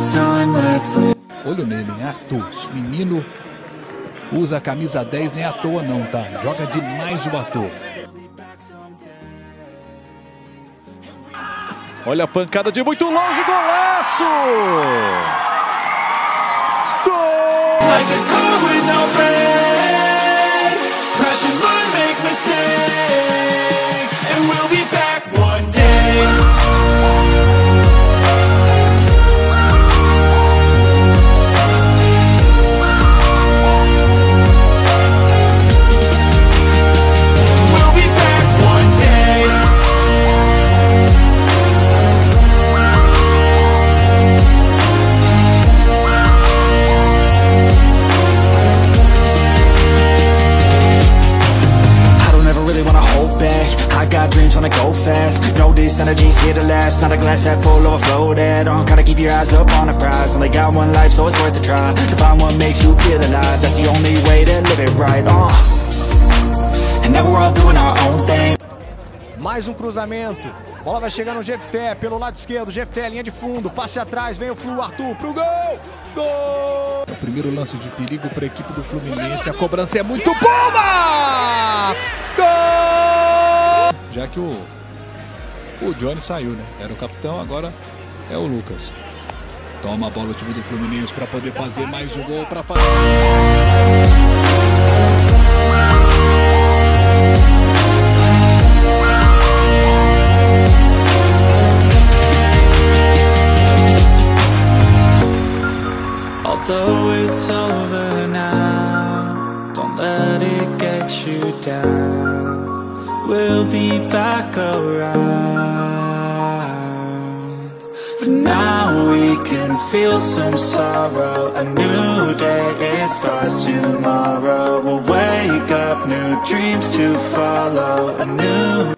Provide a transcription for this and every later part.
this time, let's live. Olho nele, hein, Arthur. Esse menino usa a camisa 10 nem à toa não, tá? Joga demais o Arthur. Olha a pancada de muito longe, golaço! Gol! Like a car with no brakes, crash and learn, make mistakes, and we'll be back one day. Wanna go fast, know this energy's here to last. Not a glass half full, overflow that. Gotta keep your eyes up on the prize. Only got one life, so it's worth a try. To find what makes you feel alive, that's the only way to live it right. And now we're all doing our own thing. Mais um cruzamento, bola vai chegar no Jefté, pelo lado esquerdo, Jefté, linha de fundo, passe atrás, vem o Flu, Arthur pro gol! Gol! É o primeiro lance de perigo para a equipe do Fluminense, a cobrança é muito boa! Gol! Já que o Johnny saiu, né? Era o capitão, agora é o Lucas. Toma a bola o time do Fluminense para poder fazer mais um gol para fazer. Although it's over now, don't let it get you down. We'll be back around. For now we can feel some sorrow. A new day, it starts tomorrow. We'll wake up, new dreams to follow. A new...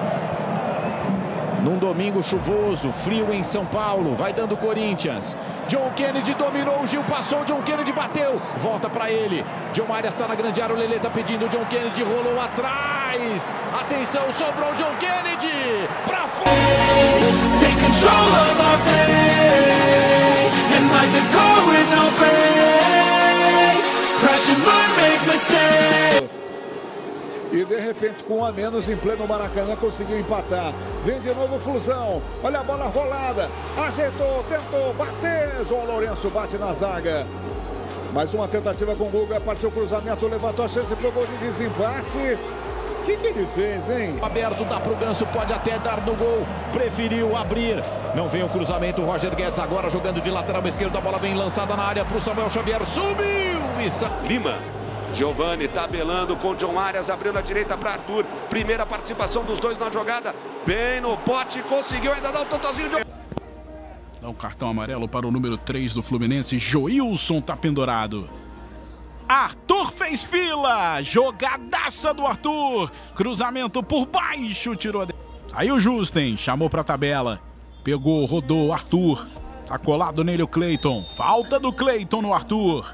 Num domingo chuvoso, frio em São Paulo, vai dando Corinthians. John Kennedy dominou, o Gil passou, John Kennedy bateu, volta pra ele. John Arias tá na grande área, o Lelê tá pedindo, John Kennedy rolou atrás. Atenção, sobrou John Kennedy pra fora. Take control of our fate, and like a car with no brakes, crash and learn, make mistakes. E de repente, com um a menos em pleno Maracanã, conseguiu empatar. Vem de novo o Flusão. Olha a bola rolada. Ajeitou, tentou, bater. João Lourenço bate na zaga. Mais uma tentativa com o Guga. Partiu o cruzamento, levantou a chance para o gol de desempate. O que ele fez, hein? Aberto, dá pro Ganso, pode até dar no gol. Preferiu abrir. Não vem o cruzamento. Roger Guedes agora jogando de lateral esquerdo. A bola vem lançada na área pro Samuel Xavier. Subiu! Lima. Giovani tabelando com John Arias, abriu na direita para Arthur. Primeira participação dos dois na jogada. Bem no pote, conseguiu ainda dar um totozinho de... Dá um cartão amarelo para o número 3 do Fluminense. Joilson tá pendurado. Arthur fez fila. Jogadaça do Arthur. Cruzamento por baixo, tirou. Aí o Justen chamou para a tabela. Pegou, rodou, Arthur. Tá colado nele o Cleiton. Falta do Cleiton no Arthur.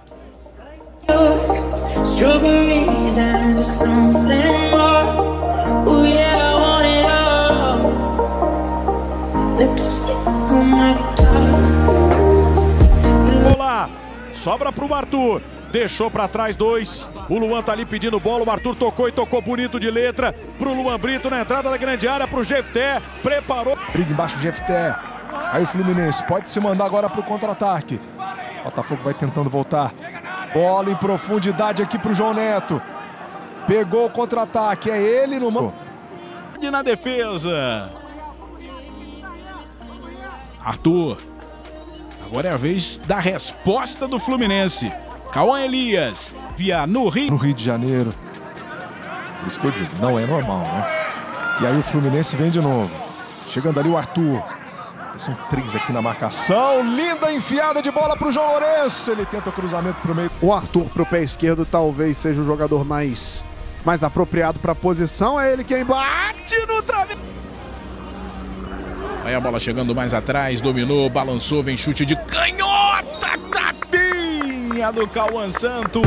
Strawberries and something more. Oh yeah, I want it all. Lipstick on my guitar. Olá, sobra pro Arthur. Deixou pra trás dois. O Luan tá ali pedindo bola. O Arthur tocou e tocou bonito de letra. Pro Luan Brito na entrada da grande área. Pro Jefté. Preparou. Briga embaixo do Jefté. Aí o Fluminense pode se mandar agora pro contra-ataque. Botafogo vai tentando voltar. Bola em profundidade aqui pro João Neto. Pegou o contra-ataque. É ele no... Na defesa. Arthur. Agora é a vez da resposta do Fluminense. Cauã Elias. Via no Rio. No Rio de Janeiro. Por isso que eu digo, não é normal, né? E aí o Fluminense vem de novo. Chegando ali o Arthur. São três aqui na marcação. Linda enfiada de bola pro João Lourenço. Ele tenta o cruzamento pro meio. O Arthur pro pé esquerdo talvez seja o jogador mais apropriado para a posição. É ele quem bate no travesso. Aí a bola chegando mais atrás. Dominou, balançou, vem chute de canhota. Tapinha do Cauã Santos.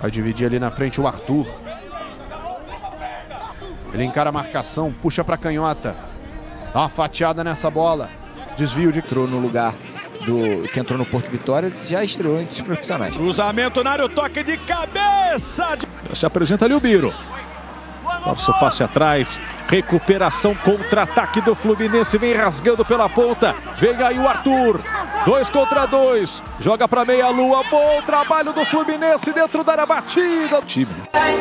Vai dividir ali na frente o Arthur. Ele encara a marcação, puxa para canhota. Dá uma fatiada nessa bola. Desvio de... Entrou no lugar que entrou no Porto Vitória, já estreou entre os profissionais. Cruzamento na área, o toque de cabeça. Se apresenta ali o Biro. Força o passe atrás, recuperação, contra-ataque do Fluminense, vem rasgando pela ponta, vem aí o Arthur, 2 contra 2, joga pra meia lua, bom trabalho do Fluminense dentro da área batida do time.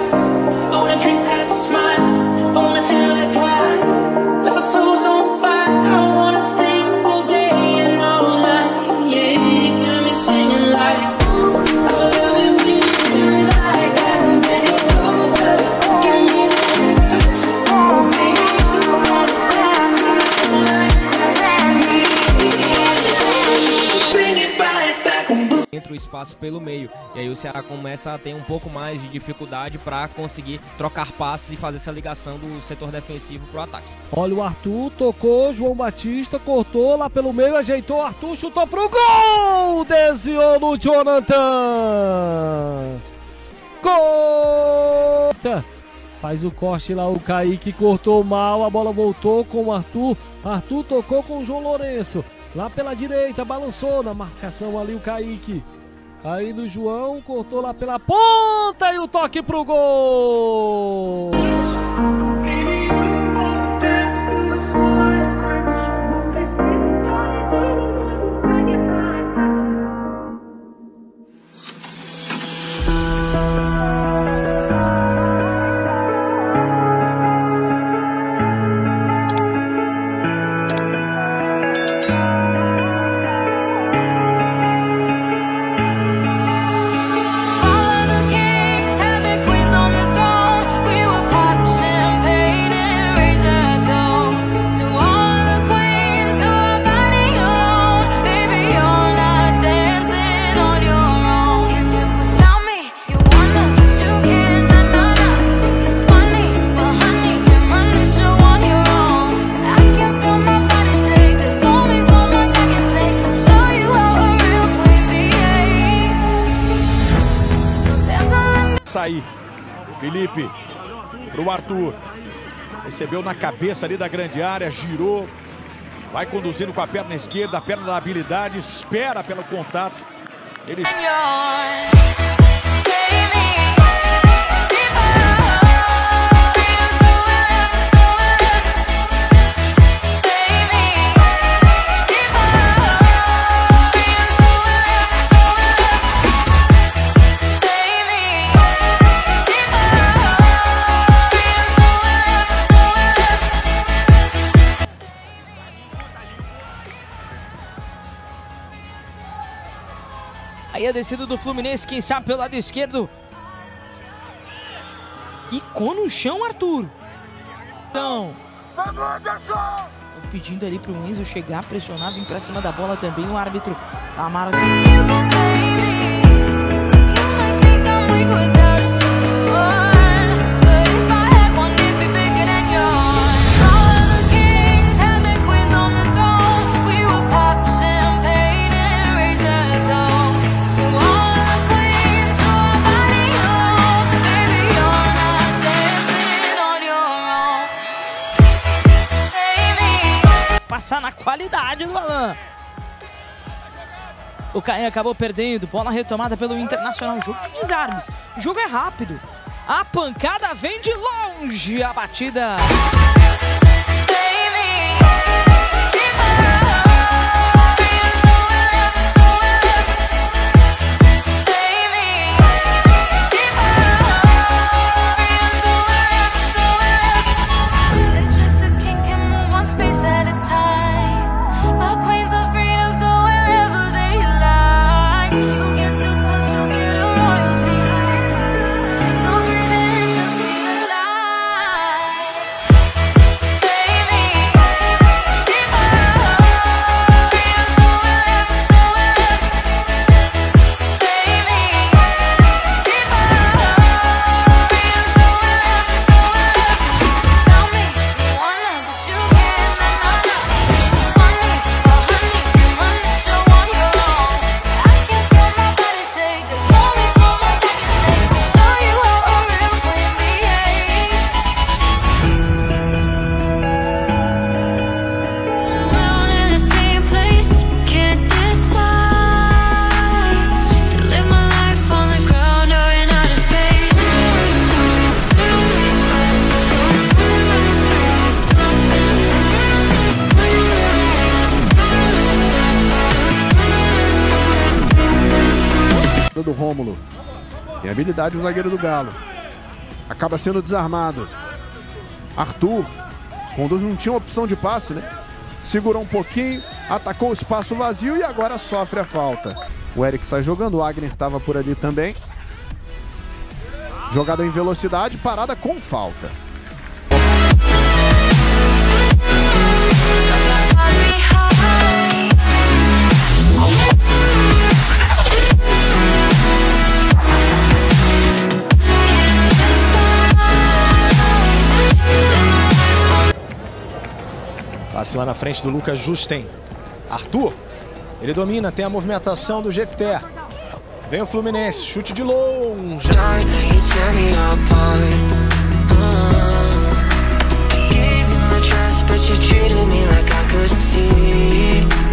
Entra o espaço pelo meio, e aí o Ceará começa a ter um pouco mais de dificuldade para conseguir trocar passes e fazer essa ligação do setor defensivo para o ataque. Olha o Arthur, tocou, João Batista cortou lá pelo meio, ajeitou, Arthur chutou pro gol, desviou no Jonathan, gol! Faz o corte lá, o Kaique cortou mal, a bola voltou com o Arthur, Arthur tocou com o João Lourenço. Lá pela direita, balançou na marcação ali o Kaique. Aí do João, cortou lá pela ponta e o toque pro gol! Sair, Felipe pro Arthur, recebeu na cabeça ali da grande área, girou, vai conduzindo com a perna esquerda, a perna da habilidade, espera pelo contato, ele... Aí a descida do Fluminense, quem sabe pelo lado esquerdo. Icou no chão, Arthur. Então, pedindo ali pro Enzo chegar, pressionar, vir pra cima da bola também. O árbitro Amaro. Passar na qualidade do Alan. O Caim acabou perdendo. Bola retomada pelo Internacional. Jogo de desarmes. O jogo é rápido. A pancada vem de longe. A batida. Tem habilidade o zagueiro do Galo. Acaba sendo desarmado. Arthur. Conduz não tinha opção de passe, né? Segurou um pouquinho, atacou o espaço vazio e agora sofre a falta. O Eric sai jogando, o Agner estava por ali também. Jogada em velocidade, parada com falta. Passe lá na frente do Lucas Justen. Arthur, ele domina, tem a movimentação do Jefter. Vem o Fluminense, chute de longe. But you treated me like I couldn't see.